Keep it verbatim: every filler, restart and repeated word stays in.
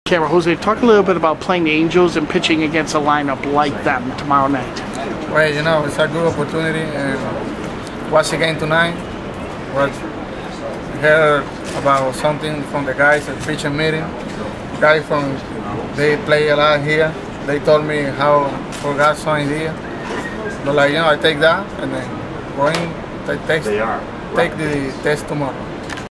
Camera, Jose, talk a little bit about playing the Angels and pitching against a lineup like them tomorrow night. Well, you know, it's a good opportunity, and watch the game tonight. What heard about something from the guys at pitching meeting. Guys from they play a lot here. They told me how forgot some idea. But like you know, I take that and then go in, take test, take the test tomorrow.